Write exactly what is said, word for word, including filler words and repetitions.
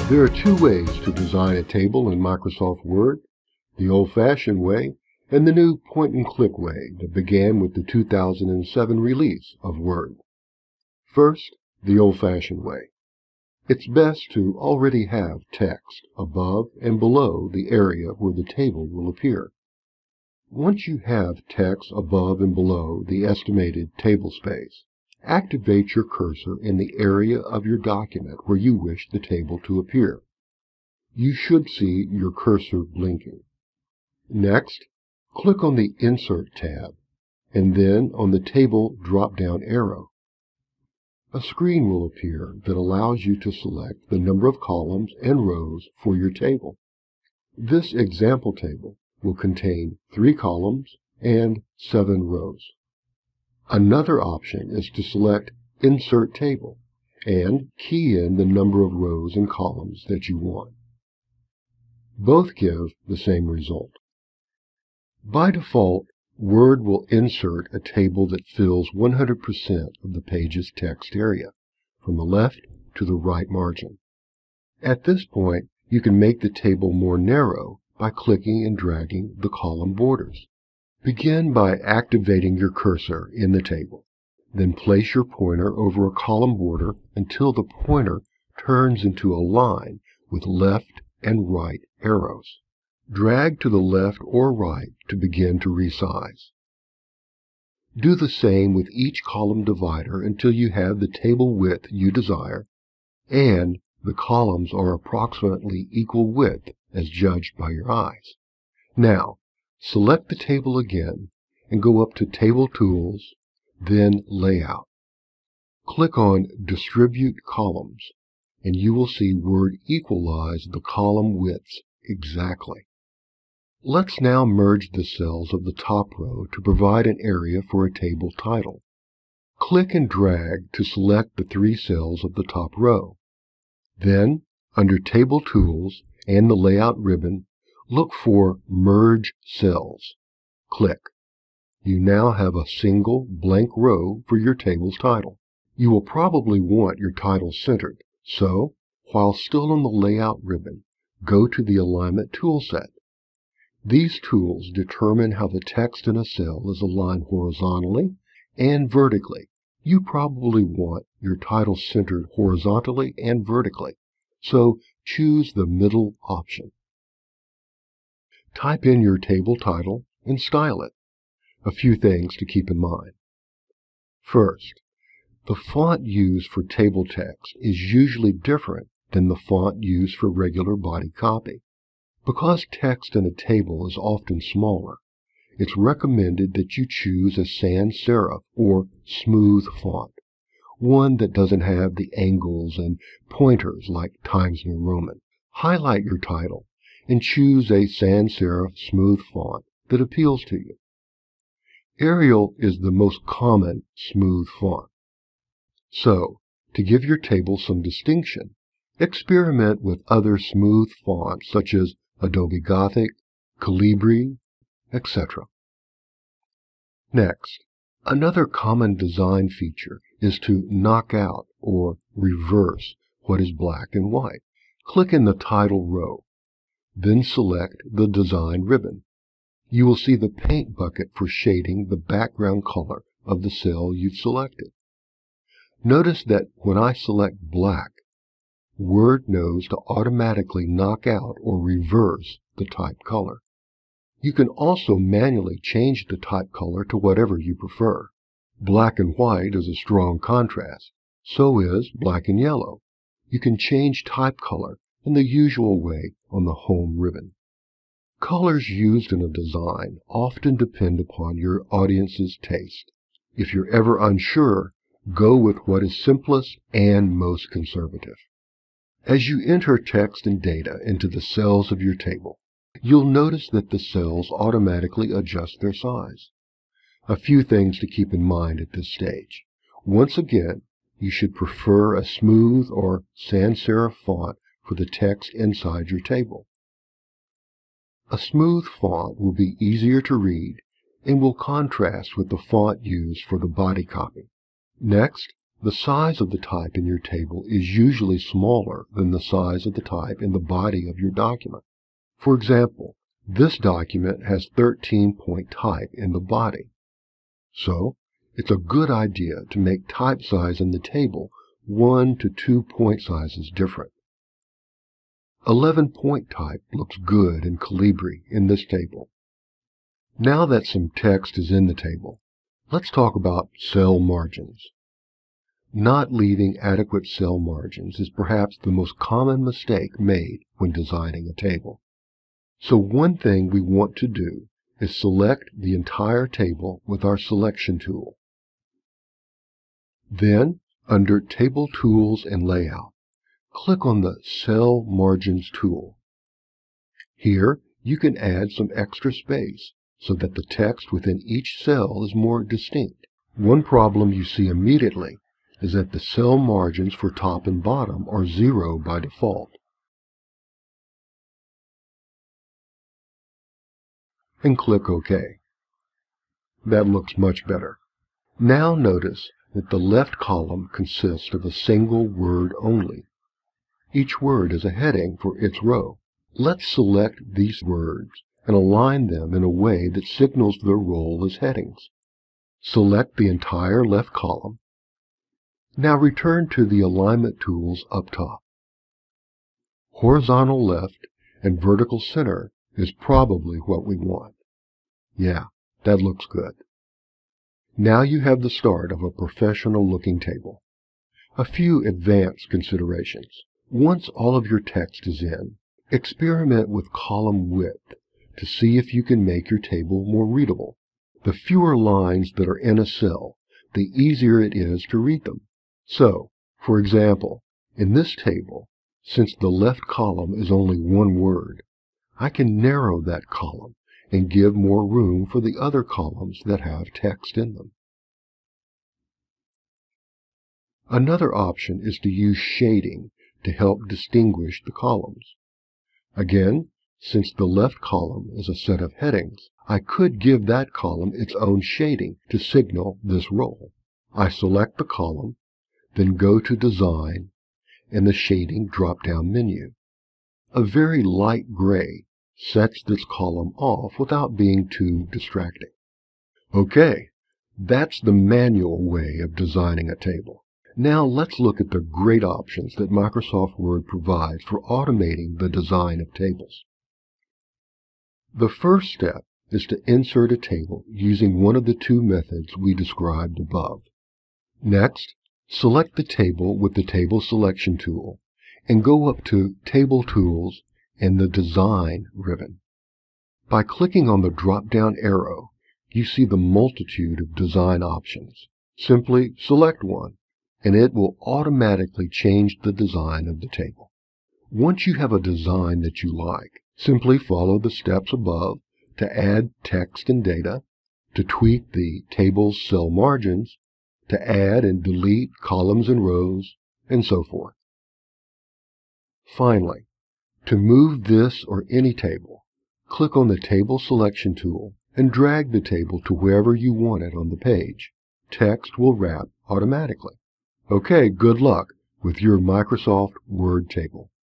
There are two ways to design a table in Microsoft Word, the old-fashioned way and the new point-and-click way that began with the two thousand seven release of Word. First, the old-fashioned way. It's best to already have text above and below the area where the table will appear. Once you have text above and below the estimated table space, activate your cursor in the area of your document where you wish the table to appear. You should see your cursor blinking. Next, click on the Insert tab, and then on the Table drop-down arrow. A screen will appear that allows you to select the number of columns and rows for your table. This example table will contain three columns and seven rows. Another option is to select Insert Table and key in the number of rows and columns that you want. Both give the same result. By default, Word will insert a table that fills one hundred percent of the page's text area, from the left to the right margin. At this point, you can make the table more narrow by clicking and dragging the column borders. Begin by activating your cursor in the table. Then place your pointer over a column border until the pointer turns into a line with left and right arrows. Drag to the left or right to begin to resize. Do the same with each column divider until you have the table width you desire and the columns are approximately equal width as judged by your eyes. Now, select the table again and go up to Table Tools, then Layout. Click on Distribute Columns, and you will see Word equalize the column widths exactly. Let's now merge the cells of the top row to provide an area for a table title. Click and drag to select the three cells of the top row. Then, under Table Tools and the Layout ribbon, look for Merge Cells. Click. You now have a single blank row for your table's title. You will probably want your title centered, so, while still on the Layout ribbon, go to the Alignment toolset. These tools determine how the text in a cell is aligned horizontally and vertically. You probably want your title centered horizontally and vertically, so choose the middle option. Type in your table title and style it. A few things to keep in mind. First, the font used for table text is usually different than the font used for regular body copy. Because text in a table is often smaller, it's recommended that you choose a sans serif or smooth font, one that doesn't have the angles and pointers like Times New Roman. Highlight your title and choose a sans serif smooth font that appeals to you. Arial is the most common smooth font. So, to give your table some distinction, experiment with other smooth fonts such as Adobe Gothic, Calibri, et cetera. Next, another common design feature is to knock out or reverse what is black and white. Click in the title row, then select the Design ribbon. You will see the paint bucket for shading the background color of the cell you've selected. Notice that when I select black, Word knows to automatically knock out or reverse the type color. You can also manually change the type color to whatever you prefer. Black and white is a strong contrast. So is black and yellow. You can change type color in the usual way on the Home ribbon. Colors used in a design often depend upon your audience's taste. If you're ever unsure, go with what is simplest and most conservative. As you enter text and data into the cells of your table, you'll notice that the cells automatically adjust their size. A few things to keep in mind at this stage. Once again, you should prefer a smooth or sans serif font for the text inside your table. A smooth font will be easier to read and will contrast with the font used for the body copy. Next, The size of the type in your table is usually smaller than the size of the type in the body of your document. For example, this document has thirteen point type in the body. So, it's a good idea to make type size in the table one to two point sizes different. eleven point type looks good in Calibri in this table. Now that some text is in the table, let's talk about cell margins. Not leaving adequate cell margins is perhaps the most common mistake made when designing a table. So one thing we want to do is select the entire table with our selection tool. Then, under Table Tools and Layout, click on the Cell Margins tool. Here, you can add some extra space so that the text within each cell is more distinct. One problem you see immediately is that the cell margins for top and bottom are zero by default. And click OK. That looks much better. Now notice that the left column consists of a single word only. Each word is a heading for its row. Let's select these words and align them in a way that signals their role as headings. Select the entire left column. Now return to the alignment tools up top. Horizontal left and vertical center is probably what we want. Yeah, that looks good. Now you have the start of a professional-looking table. A few advanced considerations. Once all of your text is in, experiment with column width to see if you can make your table more readable. The fewer lines that are in a cell, the easier it is to read them. So, for example, in this table, since the left column is only one word, I can narrow that column and give more room for the other columns that have text in them. Another option is to use shading to help distinguish the columns. Again, since the left column is a set of headings, I could give that column its own shading to signal this role. I select the column, then go to Design and the Shading drop-down menu. A very light gray sets this column off without being too distracting. Okay, that's the manual way of designing a table. Now let's look at the great options that Microsoft Word provides for automating the design of tables. The first step is to insert a table using one of the two methods we described above. Next, select the table with the Table Selection tool and go up to Table Tools and the Design ribbon. By clicking on the drop-down arrow, you see the multitude of design options. Simply select one, and it will automatically change the design of the table. Once you have a design that you like, simply follow the steps above to add text and data, to tweak the table's cell margins, to add and delete columns and rows, and so forth. Finally, to move this or any table, click on the Table Selection tool and drag the table to wherever you want it on the page. Text will wrap automatically. Okay, good luck with your Microsoft Word table.